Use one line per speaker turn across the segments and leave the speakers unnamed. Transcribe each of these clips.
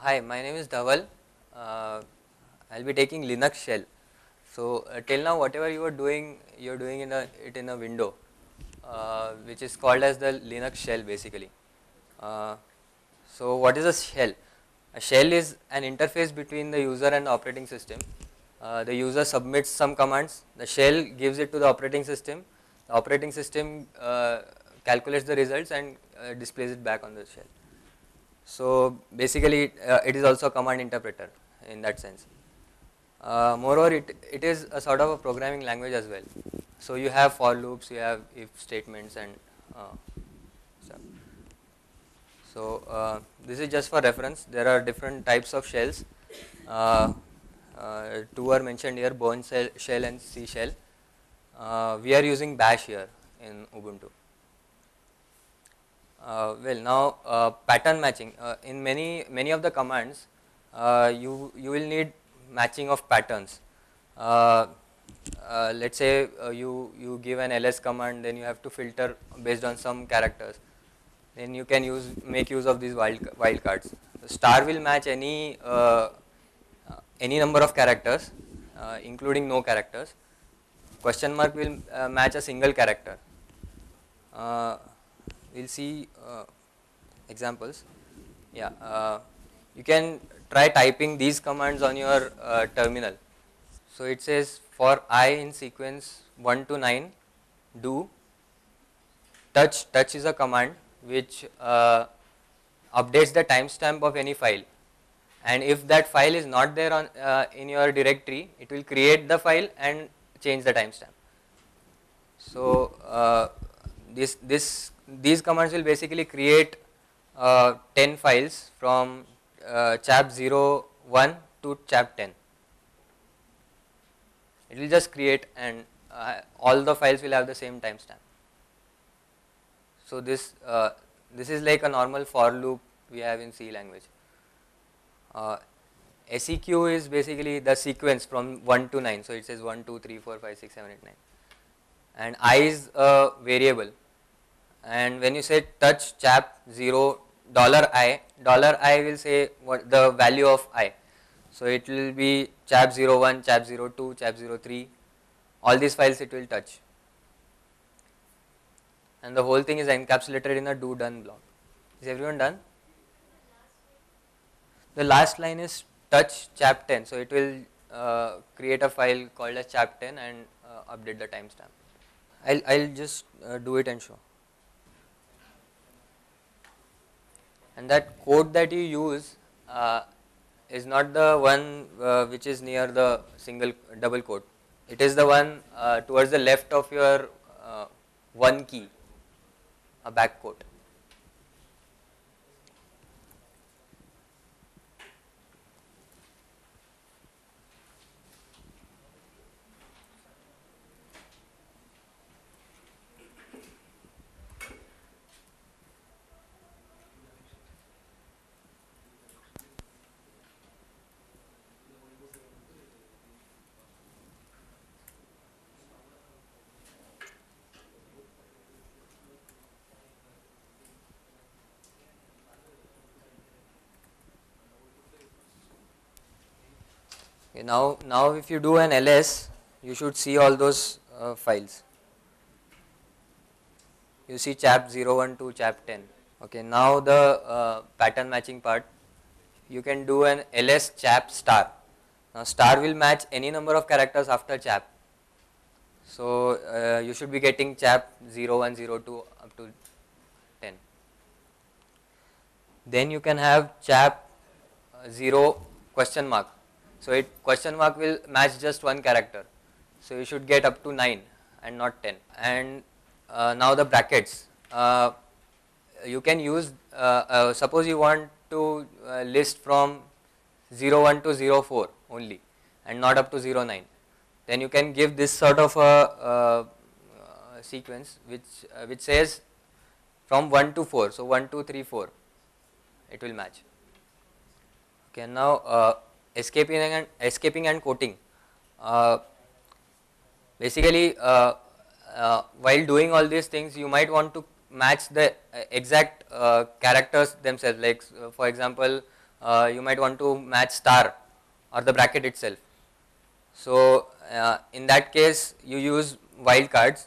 Hi, my name is Dhaval. I'll be taking Linux shell. So till now, whatever you are doing, you're doing it in a window, which is called as the Linux shell basically. Uh, so what is a shell? A shell is an interface between the user and the operating system. The user submits some commands. The shell gives it to the operating system. The operating system calculates the results and displays it back on the shell. So basically it is also a command interpreter in that sense. Moreover, it is a sort of a programming language as well. So you have for loops, you have if statements and stuff. So this is just for reference. There are different types of shells. Two are mentioned here, Bourne shell and C shell. We are using bash here in Ubuntu. Pattern matching. In many of the commands, you will need matching of patterns. Let's say you give an ls command, then you have to filter based on some characters. Then you can make use of these wildcards. Star will match any number of characters, including no characters. Question mark will match a single character. We'll see examples. Yeah, you can try typing these commands on your terminal. So it says for I in sequence 1 to 9, do touch. Touch is a command which updates the timestamp of any file, and if that file is not there on in your directory, it will create the file and change the timestamp. So these commands will basically create 10 files from chap 01 to chap 10. It will just create, and all the files will have the same timestamp. So this is like a normal for loop we have in C language. SEQ is basically the sequence from 1 to 9. So it says 1, 2, 3, 4, 5, 6, 7, 8, 9. And I is a variable. And when you say touch chap 0 $I will say what the value of I. So it will be chap 01, chap 02, chap 03. All these files it will touch. And the whole thing is encapsulated in a do done block. Is everyone done? The last line is touch chap 10. So it will create a file called as chap 10 and update the timestamp. I'll just do it and show. And that code that you use is not the one which is near the double quote. It is the one towards the left of your one key, a back quote. Okay, now if you do an ls, you should see all those files. You see chap 01 to chap 10. Okay, now the pattern matching part. You can do an ls chap star. Now star will match any number of characters after chap. So you should be getting chap 01, 02 up to 10. Then you can have chap 0 question mark. So question mark will match just one character. So you should get up to 9 and not 10. And now the brackets. You can use, suppose you want to list from 01 to 04 only and not up to 09. Then you can give this sort of a sequence which says from 1 to 4. So 1, 2, 3, 4. It will match. Okay, now escaping and quoting. Basically, while doing all these things, you might want to match the exact characters themselves. Like for example, you might want to match star or the bracket itself. So in that case you use wildcards.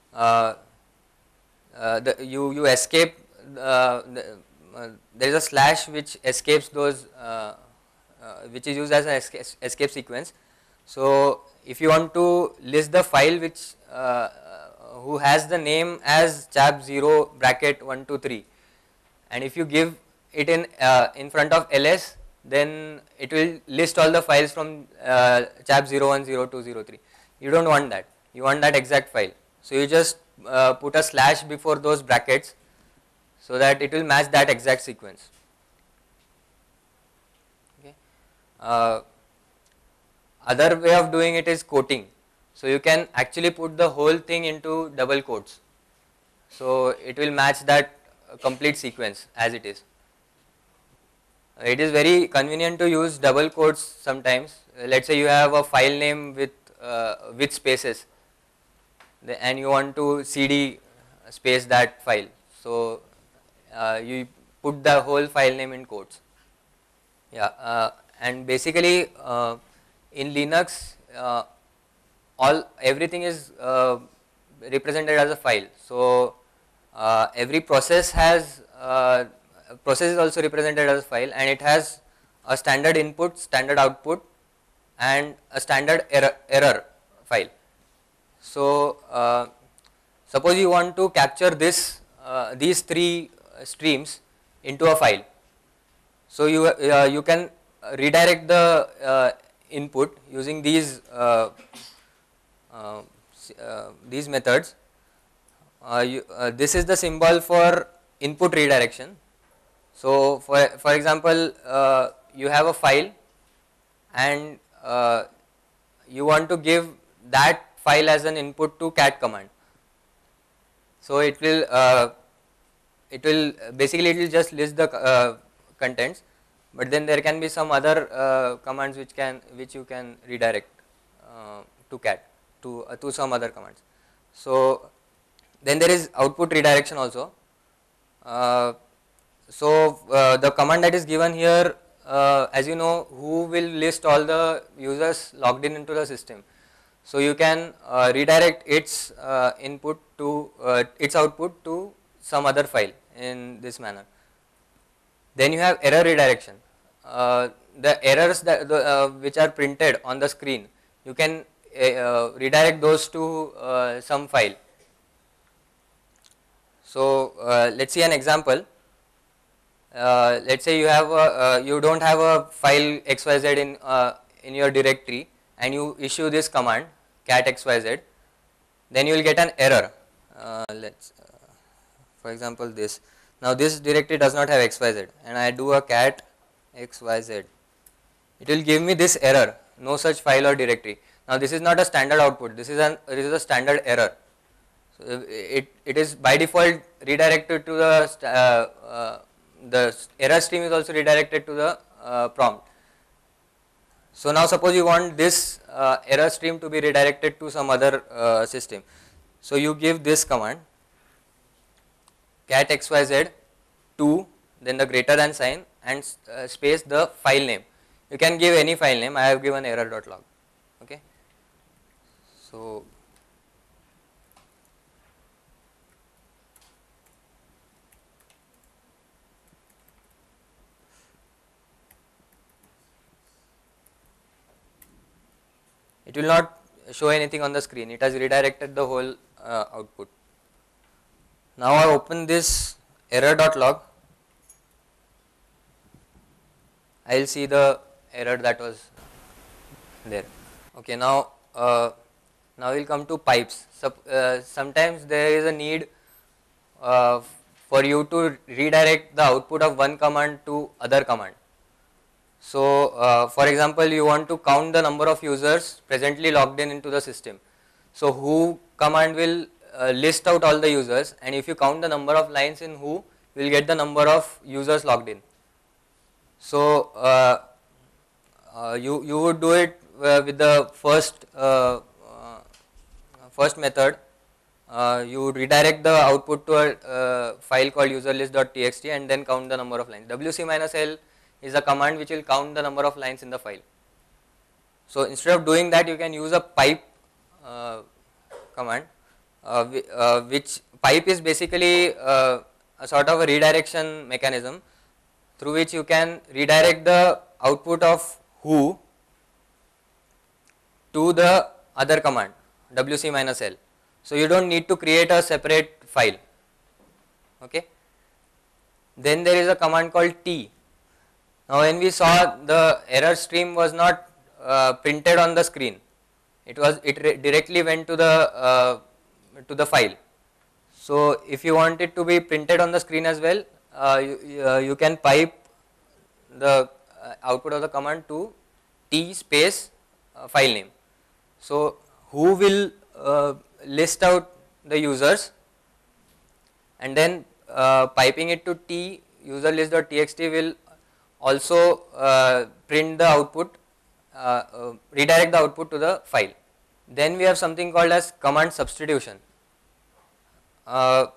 You escape there is a slash which escapes those which is used as an escape sequence. So if you want to list the file which who has the name as chap 0 bracket 1 2 3, and if you give it in front of ls, then it will list all the files from chap 01 02 03. You don't want that, you want that exact file. So you just put a slash before those brackets so that it will match that exact sequence. Okay. Other way of doing it is quoting. So you can actually put the whole thing into double quotes. So it will match that complete sequence as it is. It is very convenient to use double quotes sometimes. Let's say you have a file name with spaces, and you want to cd space that file. So you put the whole file name in quotes. Yeah, and basically in Linux, everything is represented as a file. So every process has process is also represented as a file, and it has a standard input, standard output, and a standard error file. So suppose you want to capture these three streams into a file. So you can redirect the input using these methods. This is the symbol for input redirection. So for example, you have a file, and you want to give that file as an input to cat command. So it will basically it will just list the contents, but then there can be some other commands which you can redirect to cat to some other commands. So then there is output redirection also. So the command that is given here, as you know, who will list all the users logged in into the system. So you can redirect its input to its output to some other file in this manner. Then you have error redirection. The errors that which are printed on the screen, you can redirect those to some file. So let's see an example. Let's say you have you don't have a file xyz in your directory, and you issue this command cat xyz, then you will get an error. Let's for example this. Now this directory does not have xyz, and I do a cat xyz. It will give me this error, no such file or directory. Now this is not a standard output. This is a standard error. So it is by default redirected to the error stream is also redirected to the prompt. So now suppose you want this error stream to be redirected to some other system. So you give this command cat xyz 2, then the greater than sign, and space the file name. You can give any file name. I have given error.log. Okay. So it will not show anything on the screen. It has redirected the whole output. Now I open this error.log. I will see the error that was there. Okay, now now we will come to pipes. Sometimes there is a need for you to redirect the output of one command to other command. So for example, you want to count the number of users presently logged in into the system. So who command will list out all the users, and if you count the number of lines in who, you will get the number of users logged in. So you would do it with the first method. You would redirect the output to a file called userlist.txt and then count the number of lines. WC-L is a command which will count the number of lines in the file. So instead of doing that, you can use a pipe command, which pipe is basically a sort of a redirection mechanism through which you can redirect the output of who to the other command wc minus l. So you don't need to create a separate file. Okay. Then there is a command called t. Now when we saw the error stream was not printed on the screen, it directly went to the file. So if you want it to be printed on the screen as well, you can pipe the output of the command to t space file name. So who will list out the users, and then piping it to t user list.txt will also print the output, redirect the output to the file. Then we have something called as command substitution. All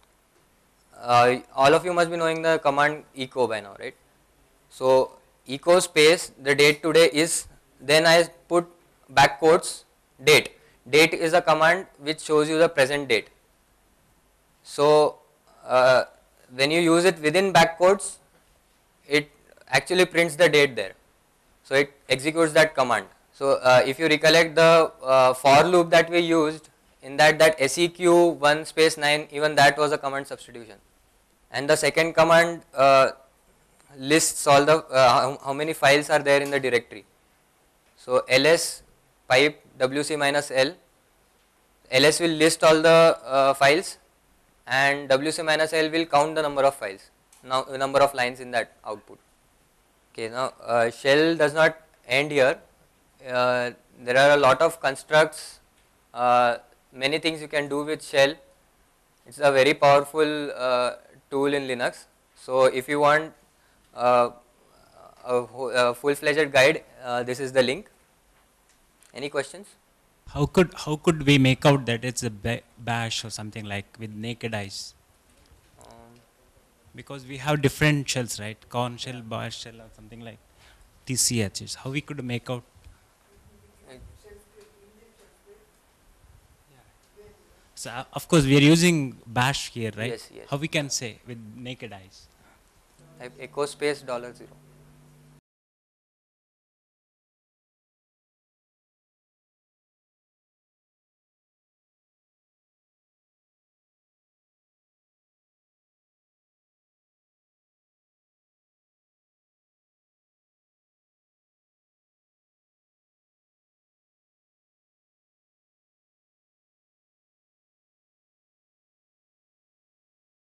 of you must be knowing the command echo by now, right? So echo space the date today is, then I put back quotes date. Date is a command which shows you the present date. So when you use it within back quotes, it actually prints the date there. So it executes that command. So if you recollect the for loop that we used, in that seq 1 space 9, even that was a command substitution. And the second command lists all the how many files are there in the directory. So ls pipe wc minus l, ls will list all the files, and wc minus l will count the number of files, now number of lines in that output. Okay, now shell does not end here. There are a lot of constructs, many things you can do with shell. It's a very powerful tool in Linux. So if you want a full-fledged guide, this is the link. Any questions?
How could we make out that it's a bash or something like with naked eyes? Because we have different shells, right? Corn shell, bash shell, or something like TCHs. How we could make out? So of course we are using bash here, right?
Yes, yes.
How we can say with naked eyes?
Type echo space $0.